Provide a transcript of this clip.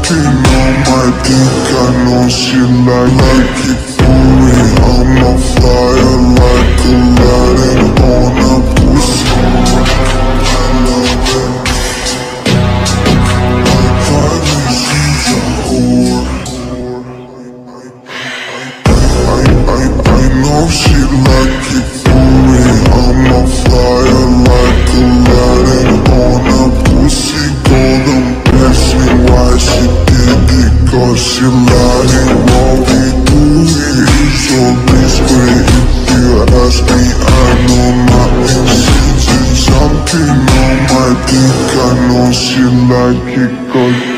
jumping on my dick. I know she like it for it. I'm on fire like Aladdin on a pussy. I love it. My private, she's a whore. I know she like it for it. I'm on fire like Aladdin on a pussy. Golden blessing, why she did it? Cause she lying while we do it. So discreet, if you ask me, I know my intentions. Jumping on my dick, I know she like it. Cause